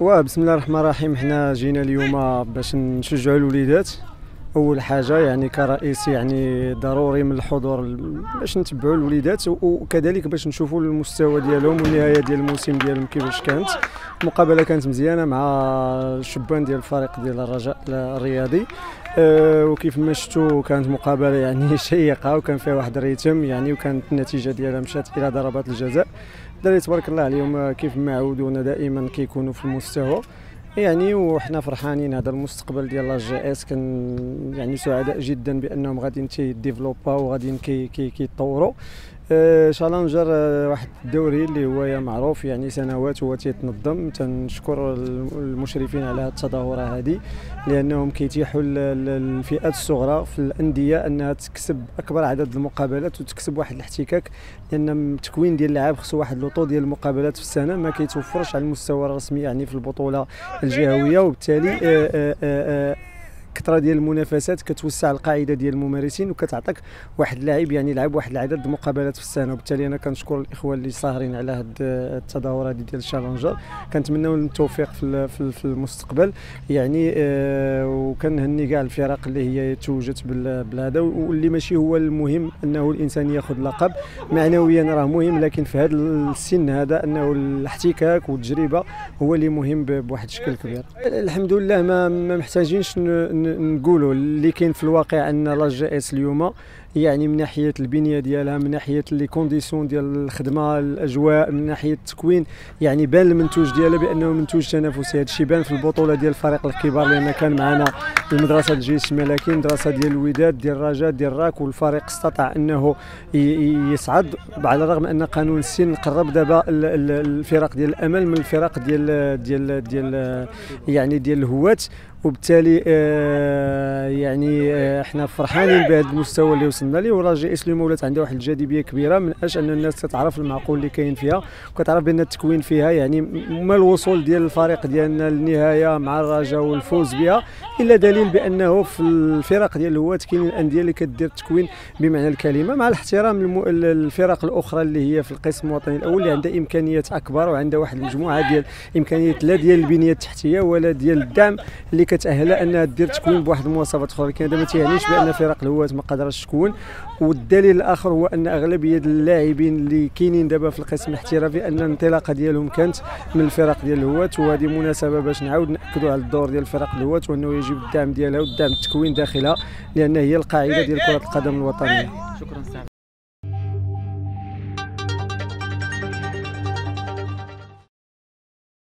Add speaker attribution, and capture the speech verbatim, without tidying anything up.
Speaker 1: وبسم الله الرحمن الرحيم. حنا جينا اليوم باش نشجعوا الوليدات. اول حاجه يعني كرئيس يعني ضروري من الحضور باش نتبعوا الوليدات، وكذلك باش نشوفوا المستوى ديالهم والنهايه ديال الموسم ديالهم كيفاش كانت. المقابله كانت مزيانه مع الشبان ديال الفريق ديال الرجاء الرياضي. أه وكيف ما شفتوا كانت مقابله يعني شيقه، وكان فيها واحد الريتم يعني، وكانت النتيجه ديالها مشات الى ضربات الجزاء. الدراري تبارك الله عليهم كيف ما عودونا دائما كيكونوا في المستوى يعني، وحنا فرحانين. هذا المستقبل ديال لا جي اس كان يعني سعداء جدا بانهم غاديين تيديفلوبا وغاديين كي كي كيتطوروا. آه شالنجر آه واحد الدوري اللي هو معروف يعني سنوات هو تيتنظم. تنشكر المشرفين على هذه التظاهره هذه، لانهم كيتيحوا للفئات الصغرى في الانديه انها تكسب اكبر عدد المقابلات وتكسب واحد الاحتكاك، لان التكوين ديال اللاعب خصو واحد لوطو ديال المقابلات في السنه ما كيتوفرش على المستوى الرسمي يعني في البطوله الجهويه، وبالتالي آآ آآ آآ كثره ديال المنافسات كتوسع القاعده ديال الممارسين وكتعطيك واحد اللاعب يعني يلعب واحد العدد المقابلات في السنه. وبالتالي انا كنشكر الاخوه اللي ساهرين على هذه التظاهره هذه ديال الشالنجر، كنتمناو التوفيق في في المستقبل يعني. آه وكنهني كاع الفرق اللي هي توجت بالهذا، واللي ماشي هو المهم انه الانسان ياخذ لقب، معنويا راه مهم، لكن في هذا السن هذا انه الاحتكاك والتجربه هو اللي مهم بواحد الشكل كبير. الحمد لله ما ما محتاجينش نقولوا اللي كاين في الواقع ان لا جي اس اليوم يعني من ناحيه البنيه ديالها، من ناحيه لي كونديسيون ديال الخدمه، الاجواء، من ناحيه التكوين يعني بان المنتوج ديالها بانه منتوج تنافسي. هذا الشيء بان في البطوله ديال الفريق الكبار، لان كان معنا المدرسه الجيش الملكي، المدرسه ديال الوداد، ديال الرجاء، ديال الراك، والفريق استطاع انه يصعد على الرغم ان قانون السن قرب دابا الفرق ديال الامل من الفرق ديال ديال ديال يعني ديال الهواة. وبالتالي آه يعني آه احنا فرحانين بهذا المستوى اللي وصلنا ليه، وراه جي اس اليوم ولات عندها واحد الجاذبيه كبيره من اجل ان الناس تتعرف المعقول اللي كاين فيها، وكتعرف بان التكوين فيها يعني ما الوصول ديال الفريق ديالنا للنهايه مع الرجاء والفوز بها الا دليل بانه في الفرق ديال الهواة كاينين الانديه اللي كدير التكوين بمعنى الكلمه، مع الاحترام للفرق الاخرى اللي هي في القسم الوطني الاول اللي عندها امكانيات اكبر وعندها واحد المجموعه ديال امكانيات لا ديال البنيه التحتيه ولا ديال الدعم اللي كتاهلها انها دير تكوين بواحد المواصفات اخرى. لكن هذا ما تيعنيش بان فرق الهواة ما قادراش تكون. والدليل الاخر هو ان اغلبيه اللاعبين اللي كاينين دابا في القسم الاحترافي ان الانطلاقه ديالهم كانت من الفرق ديال الهواة، وهذه مناسبه باش نعاود ناكدوا على الدور ديال الفرق الهواة وانه يجب الدعم ديالها والدعم التكوين داخلها، لان هي القاعده ديال كره القدم الوطنيه.
Speaker 2: شكرا.